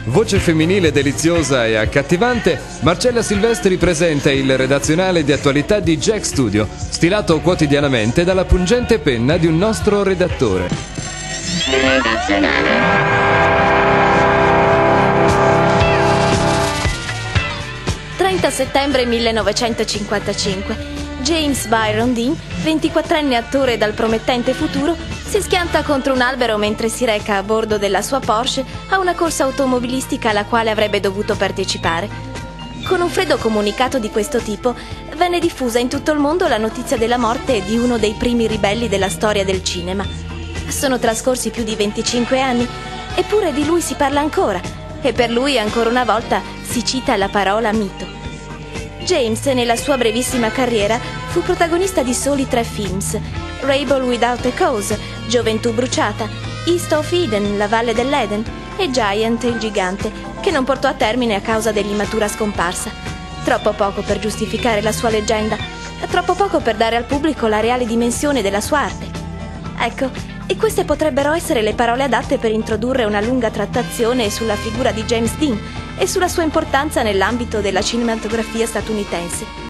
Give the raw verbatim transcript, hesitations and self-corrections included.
Voce femminile deliziosa e accattivante, Marcella Silvestri presenta il redazionale di attualità di Jack Studio, stilato quotidianamente dalla pungente penna di un nostro redattore. trenta settembre millenovecentocinquantacinque. James Byron Dean, ventiquattrenne attore dal promettente futuro, si schianta contro un albero mentre si reca a bordo della sua Porsche a una corsa automobilistica alla quale avrebbe dovuto partecipare. Con un freddo comunicato di questo tipo, venne diffusa in tutto il mondo la notizia della morte di uno dei primi ribelli della storia del cinema. Sono trascorsi più di venticinque anni, eppure di lui si parla ancora, e per lui ancora una volta si cita la parola mito. James, nella sua brevissima carriera, fu protagonista di soli tre films: Rebel Without a Cause, Gioventù bruciata, East of Eden, La valle dell'Eden, e Giant, il gigante, che non portò a termine a causa dell'immatura scomparsa. Troppo poco per giustificare la sua leggenda, troppo poco per dare al pubblico la reale dimensione della sua arte. Ecco, e queste potrebbero essere le parole adatte per introdurre una lunga trattazione sulla figura di James Dean e sulla sua importanza nell'ambito della cinematografia statunitense.